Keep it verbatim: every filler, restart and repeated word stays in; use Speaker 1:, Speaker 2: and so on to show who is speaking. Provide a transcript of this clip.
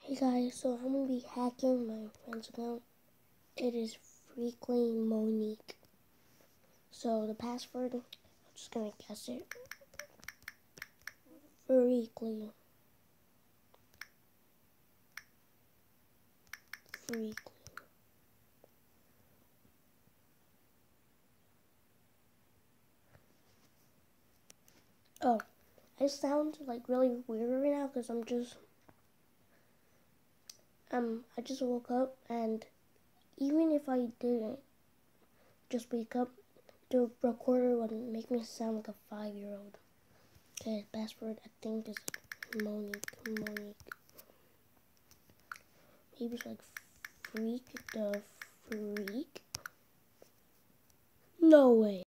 Speaker 1: Hey guys, so I'm gonna be hacking my friend's account. It is Freakly Monique. So the password, I'm just gonna guess it. Freakly. Freakly. Oh, I sound like really weird right now because I'm just um I just woke up, and even if I didn't just wake up, the recorder would make me sound like a five-year-old. Okay, password I think is Monique. Monique. Maybe it's like Freak the Freak. No way.